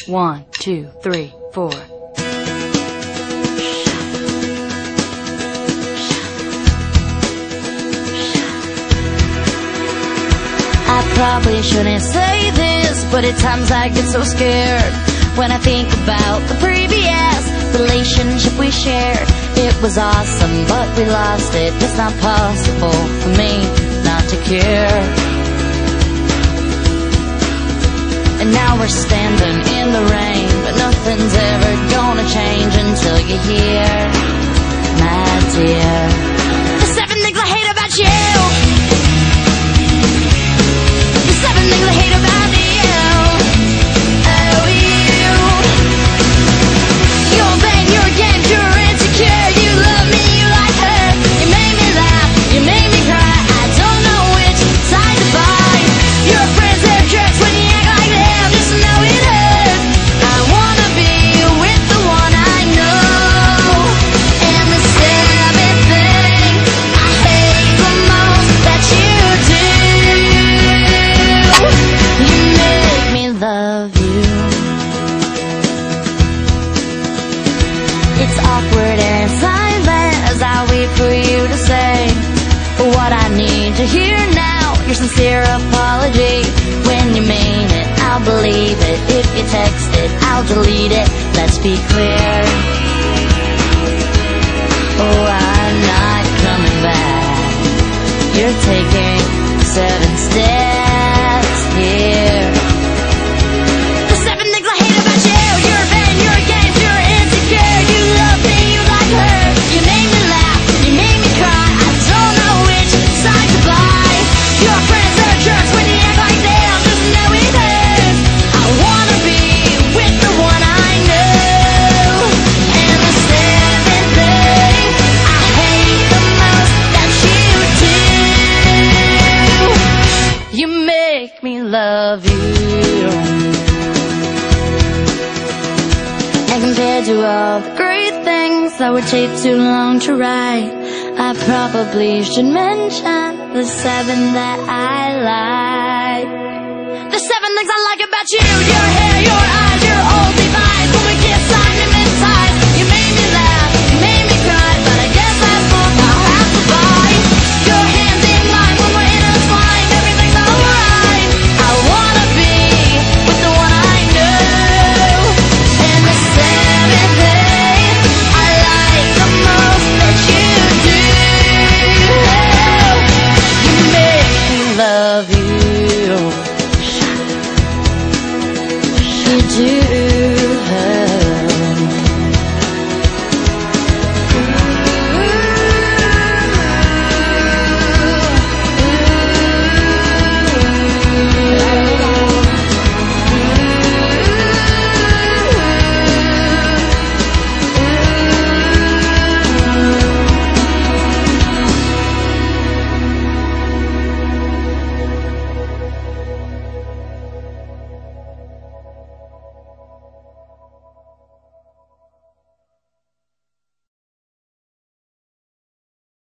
1, 2, 3, 4. I probably shouldn't say this, but at times I get so scared when I think about the previous relationship we shared. It was awesome, but we lost it. It's not possible for me not to care. And now we're standing in the rain, but nothing's ever gonna change until you're here, my dear. The 7 things I hate about you. The 7 things I hate about you. Oh, you. Your pain, your games, you're insecure. You love me, you like her. You made me laugh, you made me cry. I don't know which side to buy. Your friends, they're jerks when you act like them. Just know it hurts. I wanna be with the one I know. And the 7th thing I hate the most that you do, you make me love you. It's awkward and silent as I wait for you to say what I need to hear now. Your sincere apology. When you mean it, I'll believe it. If you text it, I'll delete it. Let's be clear. Oh, I'm not coming back. You're taking 7 steps here. The 7 things I hate about you. Your pain, your games, you're insecure. You love me, you like her. You made me laugh, you made me cry. I don't know which side to buy. Your friends are jerks when you act like them. Just know it hurts. I wanna be with the one I know. And the 7th thing I hate the most that you do, you make me love you. And compared to all the great things that would take too long to write, I probably should mention the 7 that I like. The 7 things I like about you. Your hair, your eyes, your old device. When we kiss, I'm hypnotized. You made me laugh, you made me cry, but I guess that's both I'll have to buy. Your hands in mine when we're intertwined. Everything's alright. I wanna be with the one I know. And the 7th thing I like the most that you do, you make me love you. You do.